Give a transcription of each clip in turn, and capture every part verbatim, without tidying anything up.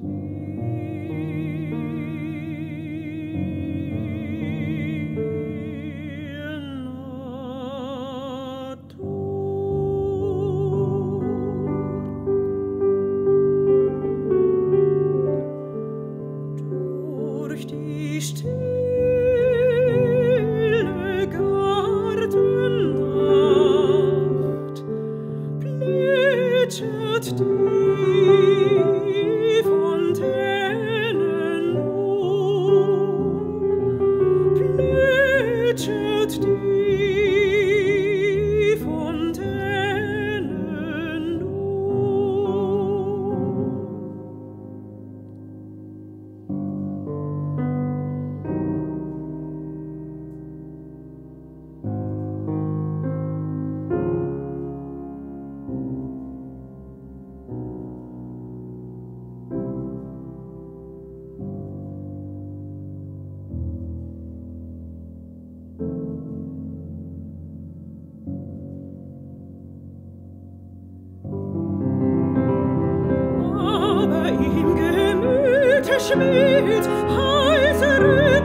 Schmied, heisere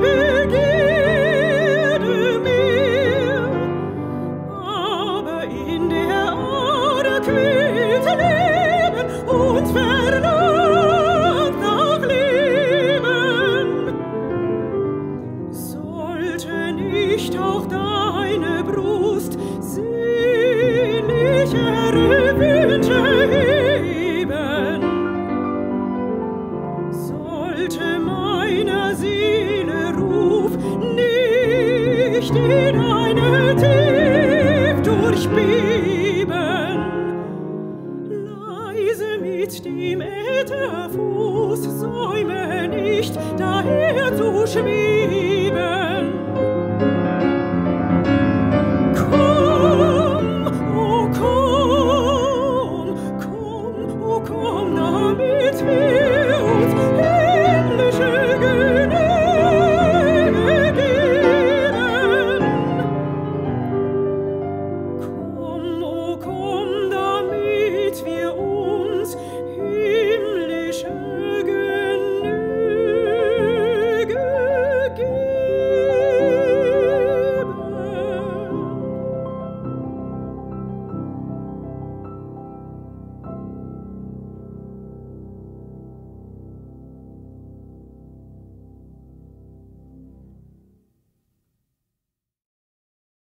Begierde mehr, aber in der Ader quälte Leben und verlangt nach Leben. Sollte nicht auch deine Brust sehnlichere Wünsche heben, sollte meiner Seele Ruf nicht in eine Tief durchbeben, leise mit dem Ätherfuß säume nicht daher zu schweben.